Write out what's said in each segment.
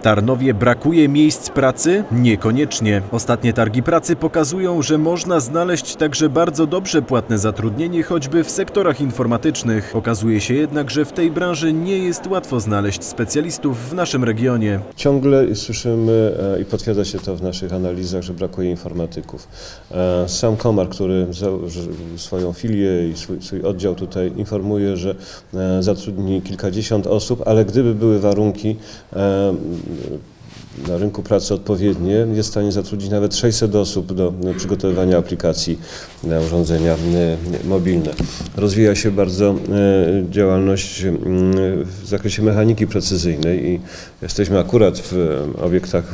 Tarnowie brakuje miejsc pracy? Niekoniecznie. Ostatnie targi pracy pokazują, że można znaleźć także bardzo dobrze płatne zatrudnienie, choćby w sektorach informatycznych. Okazuje się jednak, że w tej branży nie jest łatwo znaleźć specjalistów w naszym regionie. Ciągle słyszymy i potwierdza się to w naszych analizach, że brakuje informatyków. Sam Komar, który założył swoją filię i swój oddział tutaj, informuje, że zatrudni kilkadziesiąt osób, ale gdyby były warunki na rynku pracy odpowiednie, jest w stanie zatrudnić nawet 600 osób do przygotowywania aplikacji na urządzenia mobilne. Rozwija się bardzo działalność w zakresie mechaniki precyzyjnej i jesteśmy akurat w obiektach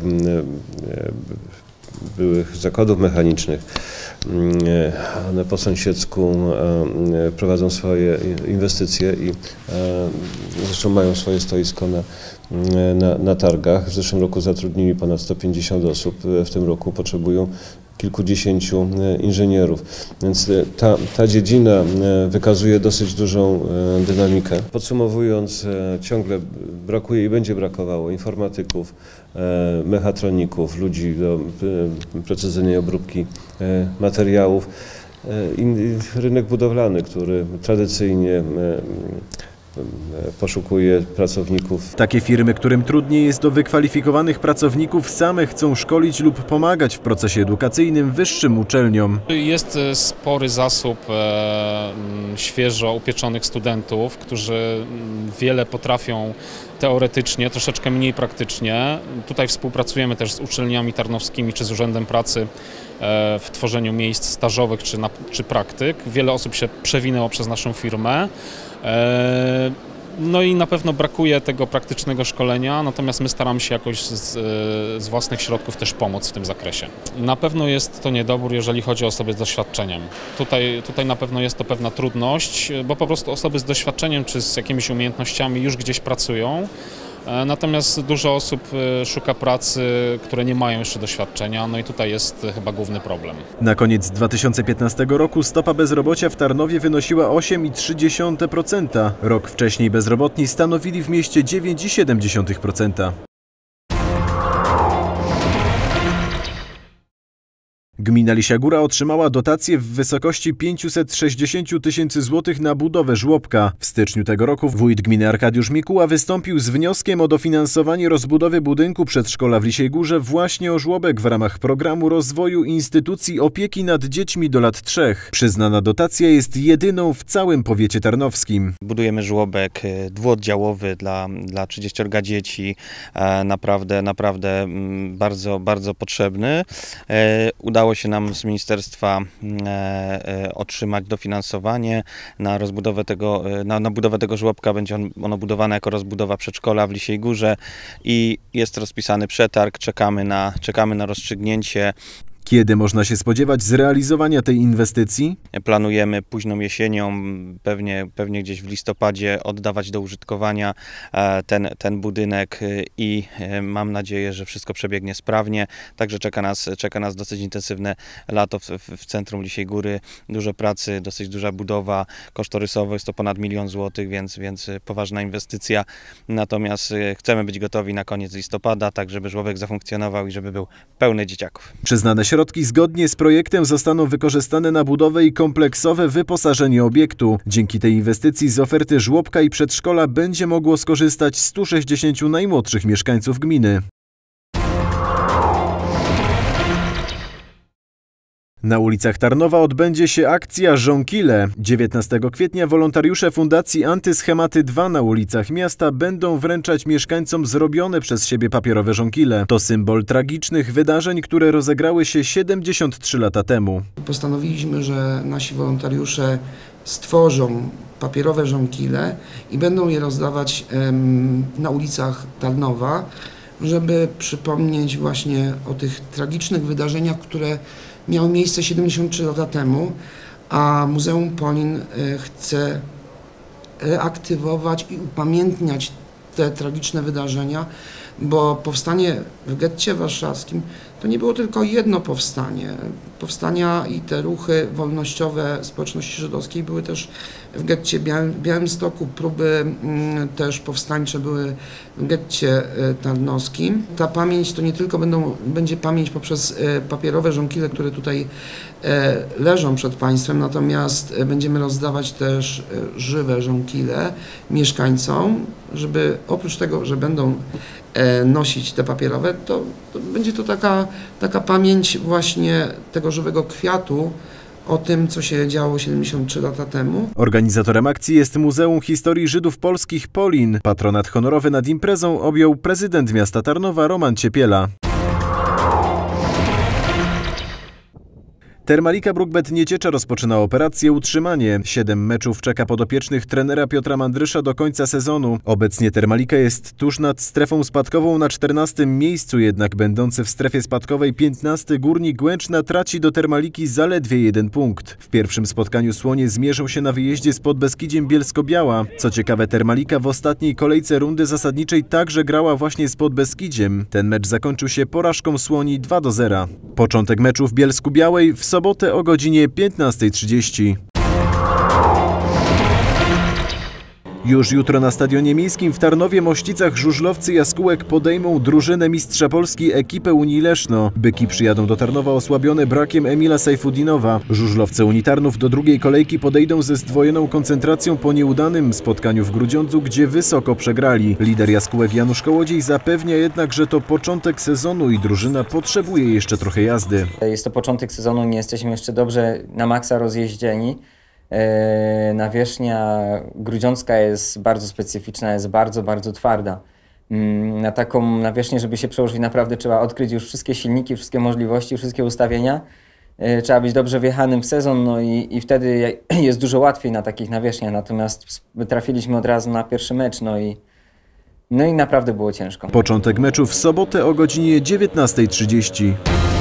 byłych zakładów mechanicznych. One po sąsiedzku prowadzą swoje inwestycje i zresztą mają swoje stoisko na targach. W zeszłym roku zatrudnili ponad 150 osób, w tym roku potrzebują kilkudziesięciu inżynierów, więc ta dziedzina wykazuje dosyć dużą dynamikę. Podsumowując, ciągle brakuje i będzie brakowało informatyków, mechatroników, ludzi do precyzyjnej obróbki materiałów. Rynek budowlany, który tradycyjnie poszukuje pracowników. Takie firmy, którym trudniej jest do wykwalifikowanych pracowników, same chcą szkolić lub pomagać w procesie edukacyjnym wyższym uczelniom. Jest spory zasób świeżo upieczonych studentów, którzy wiele potrafią teoretycznie, troszeczkę mniej praktycznie. Tutaj współpracujemy też z uczelniami tarnowskimi czy z Urzędem Pracy w tworzeniu miejsc stażowych czy praktyk. Wiele osób się przewinęło przez naszą firmę. No i na pewno brakuje tego praktycznego szkolenia, natomiast my staramy się jakoś z własnych środków też pomóc w tym zakresie. Na pewno jest to niedobór, jeżeli chodzi o osoby z doświadczeniem. Tutaj na pewno jest to pewna trudność, bo po prostu osoby z doświadczeniem czy z jakimiś umiejętnościami już gdzieś pracują. Natomiast dużo osób szuka pracy, które nie mają jeszcze doświadczenia, no i tutaj jest chyba główny problem. Na koniec 2015 roku stopa bezrobocia w Tarnowie wynosiła 8,3%. Rok wcześniej bezrobotni stanowili w mieście 9,7%. Gmina Lisia Góra otrzymała dotację w wysokości 560 000 złotych na budowę żłobka. W styczniu tego roku wójt gminy Arkadiusz Mikuła wystąpił z wnioskiem o dofinansowanie rozbudowy budynku przedszkola w Lisiej Górze właśnie o żłobek w ramach programu rozwoju instytucji opieki nad dziećmi do lat 3. Przyznana dotacja jest jedyną w całym powiecie tarnowskim. Budujemy żłobek dwuoddziałowy dla 30 dzieci, naprawdę bardzo potrzebny. Udało się nam z ministerstwa otrzymać dofinansowanie na rozbudowę na budowę tego żłobka. Będzie ono budowane jako rozbudowa przedszkola w Lisiej Górze i jest rozpisany przetarg. Czekamy na rozstrzygnięcie. Kiedy można się spodziewać zrealizowania tej inwestycji? Planujemy późną jesienią, pewnie gdzieś w listopadzie oddawać do użytkowania ten budynek i mam nadzieję, że wszystko przebiegnie sprawnie. Także czeka nas dosyć intensywne lato w centrum Lisiej Góry. Dużo pracy, dosyć duża budowa. Kosztorysowo jest to ponad 1 000 000 złotych, więc poważna inwestycja. Natomiast chcemy być gotowi na koniec listopada, tak żeby żłobek zafunkcjonował i żeby był pełny dzieciaków. Przyznane środki zgodnie z projektem zostaną wykorzystane na budowę i kompleksowe wyposażenie obiektu. Dzięki tej inwestycji z oferty żłobka i przedszkola będzie mogło skorzystać 160 najmłodszych mieszkańców gminy. Na ulicach Tarnowa odbędzie się akcja Żonkile. 19 kwietnia wolontariusze Fundacji Antyschematy 2 na ulicach miasta będą wręczać mieszkańcom zrobione przez siebie papierowe żonkile. To symbol tragicznych wydarzeń, które rozegrały się 73 lata temu. Postanowiliśmy, że nasi wolontariusze stworzą papierowe żonkile i będą je rozdawać na ulicach Tarnowa, żeby przypomnieć właśnie o tych tragicznych wydarzeniach, które miały miejsce 73 lata temu, a Muzeum Polin chce reaktywować i upamiętniać te tragiczne wydarzenia, bo powstanie w getcie warszawskim to nie było tylko jedno powstanie. Powstania i te ruchy wolnościowe społeczności żydowskiej były też w getcie Białymstoku, próby też powstańcze były w getcie tarnowskim. Ta pamięć to nie tylko będzie pamięć poprzez papierowe żonkile, które tutaj leżą przed Państwem, natomiast będziemy rozdawać też żywe żonkile mieszkańcom, żeby oprócz tego, że będą nosić te papierowe, to będzie to taka pamięć właśnie tego żywego kwiatu o tym, co się działo 73 lata temu. Organizatorem akcji jest Muzeum Historii Żydów Polskich Polin. Patronat honorowy nad imprezą objął prezydent miasta Tarnowa Roman Ciepiela. Termalika Brukbet Nieciecza rozpoczyna operację Utrzymanie. 7 meczów czeka podopiecznych trenera Piotra Mandrysza do końca sezonu. Obecnie Termalika jest tuż nad strefą spadkową na 14. miejscu, jednak będący w strefie spadkowej 15. Górnik Łęczna traci do Termaliki zaledwie 1 punkt. W pierwszym spotkaniu Słonie zmierzą się na wyjeździe z Podbeskidziem Bielsko-Biała. Co ciekawe, Termalika w ostatniej kolejce rundy zasadniczej także grała właśnie z Podbeskidziem. Ten mecz zakończył się porażką Słoni 2-0. Początek meczu w Bielsku-Białej w sobotę o godzinie 15:30. Już jutro na Stadionie Miejskim w Tarnowie-Mościcach żużlowcy Jaskółek podejmą drużynę mistrza Polski ekipę Unii Leszno. Byki przyjadą do Tarnowa osłabione brakiem Emila Sajfudinowa. Żużlowcy Unii Tarnów do drugiej kolejki podejdą ze zdwojoną koncentracją po nieudanym spotkaniu w Grudziądzu, gdzie wysoko przegrali. Lider Jaskółek Janusz Kołodziej zapewnia jednak, że to początek sezonu i drużyna potrzebuje jeszcze trochę jazdy. Jest to początek sezonu, nie jesteśmy jeszcze dobrze na maksa rozjeździeni. Nawierzchnia grudziącka jest bardzo specyficzna, jest bardzo, bardzo twarda. Na taką nawierzchnię, żeby się przełożyć, naprawdę trzeba odkryć już wszystkie silniki, wszystkie możliwości, wszystkie ustawienia. Trzeba być dobrze wjechanym w sezon, no i wtedy jest dużo łatwiej na takich nawierzchniach. Natomiast trafiliśmy od razu na pierwszy mecz, no i naprawdę było ciężko. Początek meczu w sobotę o godzinie 19:30.